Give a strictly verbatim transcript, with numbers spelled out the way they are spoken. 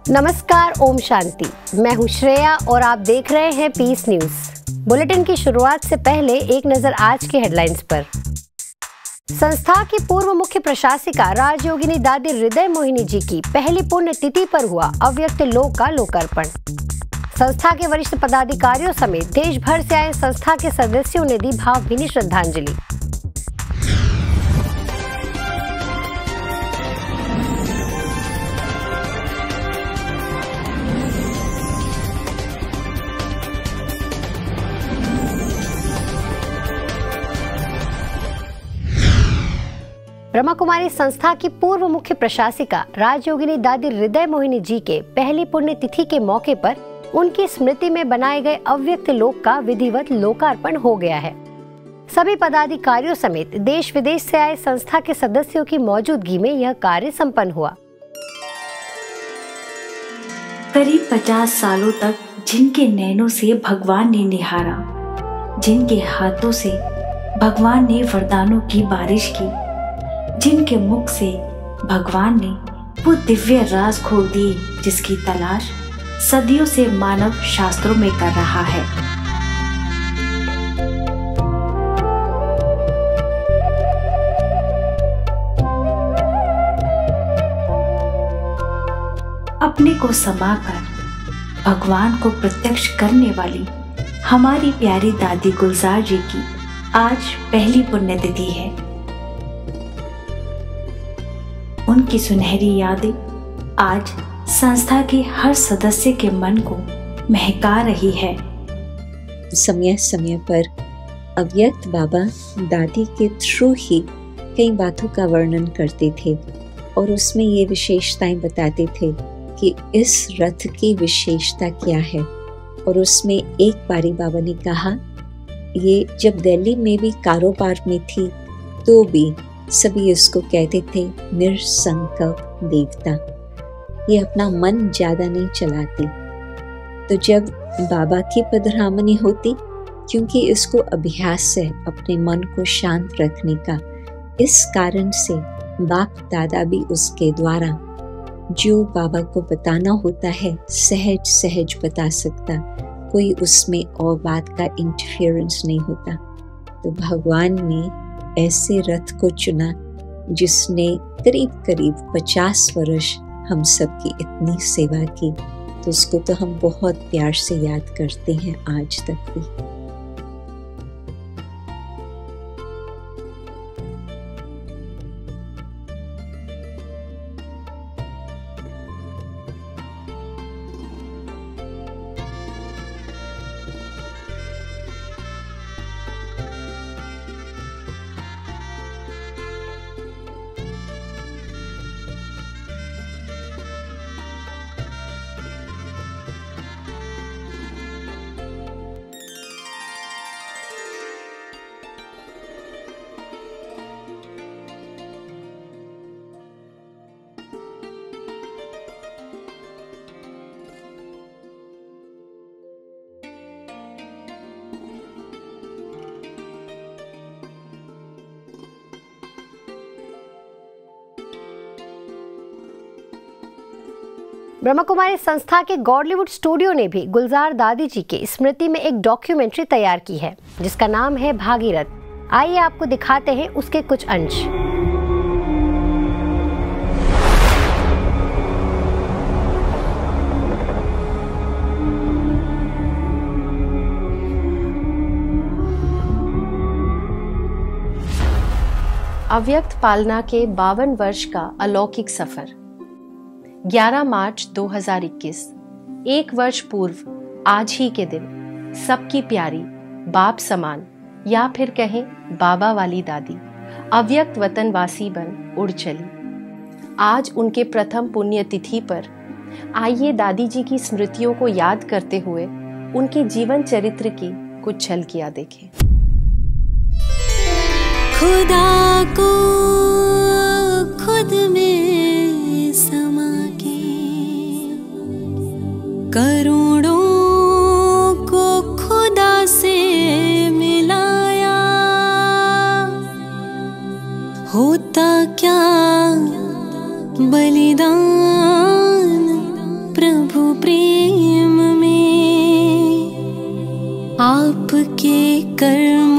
नमस्कार, ओम शांति। मैं हूँ श्रेया और आप देख रहे हैं पीस न्यूज। बुलेटिन की शुरुआत से पहले एक नजर आज की हेडलाइंस पर। संस्था की पूर्व मुख्य प्रशासिका राजयोगिनी दादी हृदय मोहिनी जी की पहली पुण्यतिथि पर हुआ अव्यक्त लोक का लोकार्पण। संस्था के वरिष्ठ पदाधिकारियों समेत देश भर से आए संस्था के सदस्यों ने दी भावभीनी श्रद्धांजलि। ब्रह्मा कुमारी संस्था की पूर्व मुख्य प्रशासिका राजयोगिनी दादी हृदय मोहिनी जी के पहली पुण्यतिथि के मौके पर उनकी स्मृति में बनाए गए अव्यक्त लोक का विधिवत लोकार्पण हो गया है। सभी पदाधिकारियों समेत देश विदेश से आए संस्था के सदस्यों की मौजूदगी में यह कार्य संपन्न हुआ। करीब पचास सालों तक जिनके नैनों से भगवान ने निहारा, जिनके हाथों से भगवान ने वरदानों की बारिश की, जिनके मुख से भगवान ने वो दिव्य राज खोल दिए जिसकी तलाश सदियों से मानव शास्त्रों में कर रहा है। अपने को समाकर भगवान को प्रत्यक्ष करने वाली हमारी प्यारी दादी गुलजार जी की आज पहली पुण्यतिथि है। उनकी सुनहरी यादें आज संस्था के हर सदस्य के मन को महका रही है। समय समय पर अव्यक्त बाबा दादी के थ्रू ही कई बातों का वर्णन करते थे और उसमें ये विशेषताएं बताते थे कि इस रथ की विशेषता क्या है। और उसमें एक बारी बाबा ने कहा, ये जब दिल्ली में भी कारोबार में थी तो भी सभी इसको कहते थे निरसंकल्प देवता। ये अपना मन ज्यादा नहीं चलाती। तो जब बाबा की पधरामनी होती, क्योंकि इसको अभ्यास है अपने मन को शांत रखने का, इस कारण से बाप दादा भी उसके द्वारा जो बाबा को बताना होता है सहज सहज बता सकता। कोई उसमें और बात का इंटरफेरेंस नहीं होता। तो भगवान ने ऐसे रथ को चुना जिसने करीब करीब पचास वर्ष हम सबकी इतनी सेवा की। तो उसको तो हम बहुत प्यार से याद करते हैं आज तक भी। ब्रह्मा कुमारी संस्था के गॉडलीवुड स्टूडियो ने भी गुलजार दादी जी के स्मृति में एक डॉक्यूमेंट्री तैयार की है जिसका नाम है भागीरथ। आइए आपको दिखाते हैं उसके कुछ अंश। अव्यक्त पालना के बावन वर्ष का अलौकिक सफर। ग्यारह मार्च दो हज़ार इक्कीस, एक वर्ष पूर्व आज ही के दिन सबकी प्यारी बाप समान या फिर कहें बाबा वाली दादी अव्यक्त वतनवासी बन उड़ चली। आज उनके प्रथम पुण्यतिथि पर आइए दादी जी की स्मृतियों को याद करते हुए उनके जीवन चरित्र की कुछ झलकियां देखें। खुदा को खुद में समा के करोड़ों को खुदा से मिलाया, होता क्या बलिदान प्रभु प्रेम में, आपके कर्म